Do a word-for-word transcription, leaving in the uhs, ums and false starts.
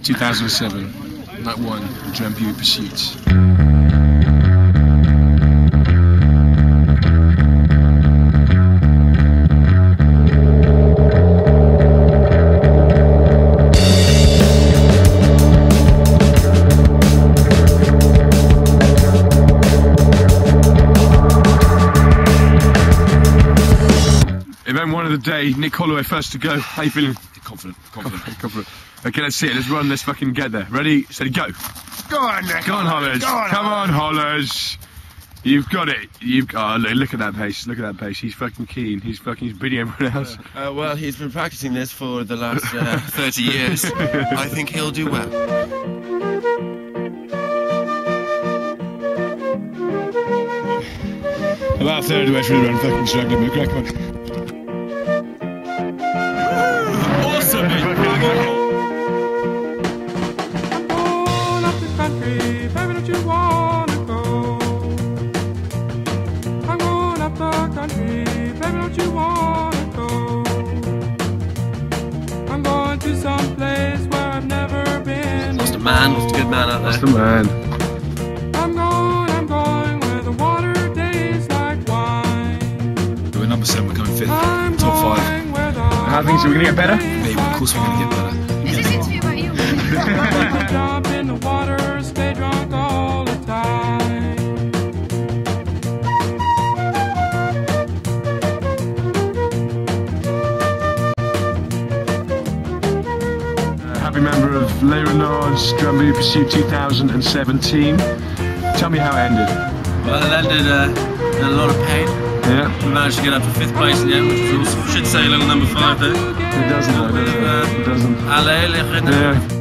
two thousand seven, night one, Drambuie Pursuit. Event one of the day, Nick Holloway first to go. How you feeling? Confident, confident, confident. Okay, let's see it. Let's run. Let's fucking get there. Ready, steady, go. Go on, Nick. Go on, Hollers. Go on, Come on, Hollers. You've got it. You've got. Oh, look, look at that pace. Look at that pace. He's fucking keen. He's fucking. He's beating everyone else. Uh, well, he's been practicing this for the last uh, thirty years. I think he'll do well. About a third of the way through the run, fucking struggling, but crack on. Awesome, mate. I'm going up the country, baby, don't you wanna go? I'm going up the country, baby, don't you wanna go? I'm going to some place where I've never been. Lost a man, lost a good man out there. That's the man. I'm going, I'm going where the water tastes like wine. We're number seven, we're coming fifth. I'm Top five. going where the How things are we gonna get better? Maybe, of course we're going to get better. Is this interview about you? jump in the water, stay drunk all the time. Uh, happy member of Les Renards Drambuie Pursuit two thousand seventeen. Tell me how it ended. Well, it ended uh, in a lot of pain. Yeah. We managed to get up to fifth place in the end, which was awesome. Should say little number five there. It doesn't though, does it? Uh, It doesn't. Allez, les renards. Yeah.